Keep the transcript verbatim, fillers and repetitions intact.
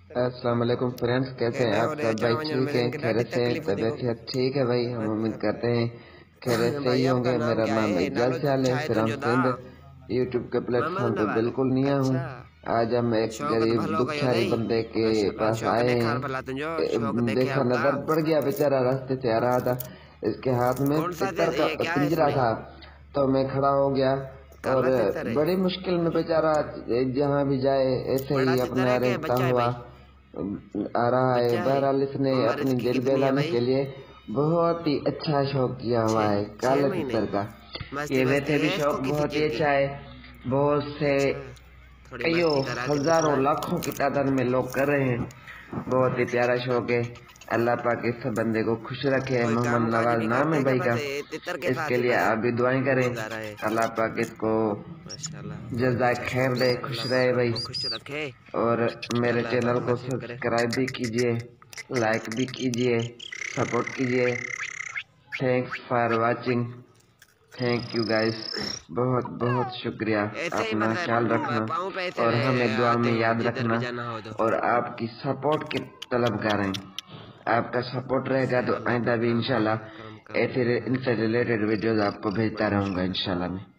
السلام علیکم فرینڈس، کیسے ہیں آپ سب بھائی؟ ٹھیک ہیں؟ خیریت سے ہیں؟ طبیعت صحت ٹھیک ہے بھائی؟ ہم امید کرتے ہیں خیریت سے ہی ہوں گے۔ میرا نام اجازت سیال ہے، فرام سندھ۔ یوٹیوب کے پلیٹ فارم پہ بالکل نیا ہوں۔ آج ہم ایک غریب دکھیاری بندے کے پاس آئے ہیں۔ دیکھا نظر پڑ گیا، بیچارہ راستے سے آ رہا تھا، اس کے ہاتھ میں تتر کا پنجرا تھا، تو میں کھڑا ہو گیا اور بڑی مشکل میں بیچارہ جہاں بھی جائے ایسے ہی اپنا رہتا ہوا آ رہا ہے۔ بہرحال اس نے اپنی دل بہلانے کے لیے بہت ہی اچھا شوق کیا ہوا ہے کالے تتر کا۔ یہ ویسے بھی شوق بہت ہی اچھا ہے، بہت سے کئیوں ہزاروں لاکھوں کی تعداد میں لوگ کر رہے ہیں۔ بہت ہی پیارا شوق ہے۔ اللہ پاک اس بندے کو خوش رکھے۔ محمد نواز نام ہے بھائی کا، اس کے لیے آپ بھی دعائیں کریں، اللہ پاک اس کو جزائے خیر دے، خوش رہے بھائی۔ اور میرے چینل کو سبسکرائب بھی کیجئے، لائک بھی کیجئے، سپورٹ کیجئے۔ Thanks for watching, thank you guys, بہت بہت شکریہ۔ اپنا خیال رکھنا اور ہمیں دعا میں یاد رکھنا، اور آپ کی سپورٹ کے طلبگار ہیں۔ آپ کا سپورٹ رہے گا تو آئندہ بھی انشاءاللہ ایسے ان سے ریلیٹڈ ویڈیوز آپ کو بھیجتا رہوں گا انشاءاللہ میں۔